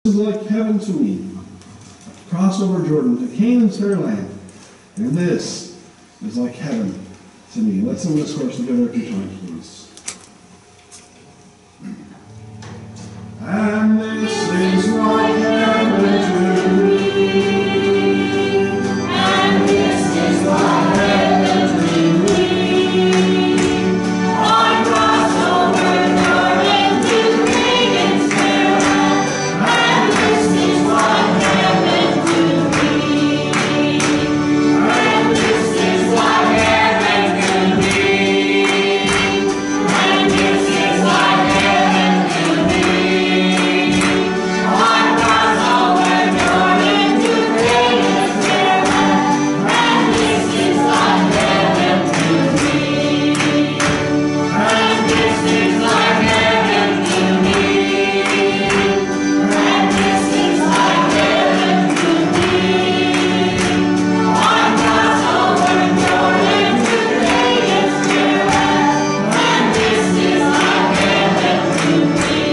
is like heaven to me. Cross over Jordan to Canaan's fair land, and this is like heaven to me. Let's sing this chorus together a few times, please. And this is like heaven to me. And this is like heaven to me. On crossover Jordan to Canaan's fair land. And this is like heaven to me. And this is like heaven to me. And this is like heaven to me. On crossover Jordan to Canaan's fair land. And this is like heaven to me. And this is like heaven to me. And this is like heaven to me. On crossover Jordan to Canaan's fair land. And this is like heaven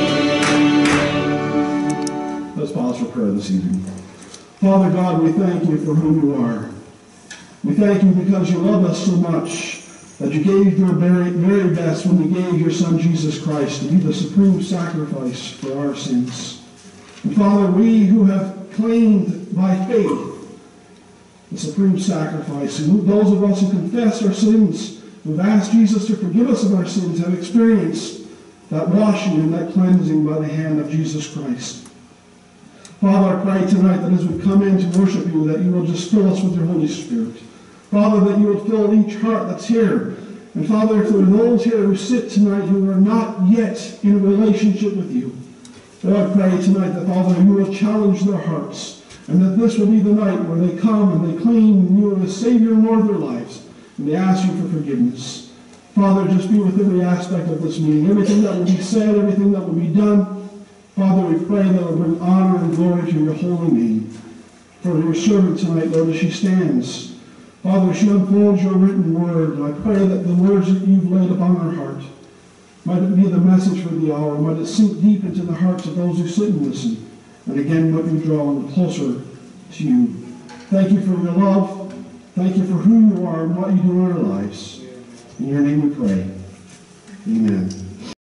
to me. Let's pause for prayer this evening. Father God, we thank you for who you are. We thank you because you love us so much that you gave your very best when you gave your Son Jesus Christ to be the supreme sacrifice for our sins. And Father, we who have claimed by faith the supreme sacrifice, and those of us who confess our sins, who have asked Jesus to forgive us of our sins, have experienced that washing and that cleansing by the hand of Jesus Christ. Father, I pray tonight that as we come in to worship you, that you will just fill us with your Holy Spirit. Father, that you would fill each heart that's here. And Father, if there are those here who sit tonight who are not yet in a relationship with you, Lord, I pray tonight that, Father, you will challenge their hearts, and that this will be the night where they come and they claim you as Savior and Lord of their lives, and they ask you for forgiveness. Father, just be with every aspect of this meeting, everything that will be said, everything that will be done. Father, we pray that it will bring honor and glory to your holy name. For your servant tonight, Lord, as she stands, Father, she unfolds your written word, and I pray that the words that you've laid upon her heart, might it be the message for the hour, might it sink deep into the hearts of those who sit and listen, and again, might we draw them closer to you. Thank you for your love. Thank you for who you are and what you do in our lives. In your name we pray. Amen.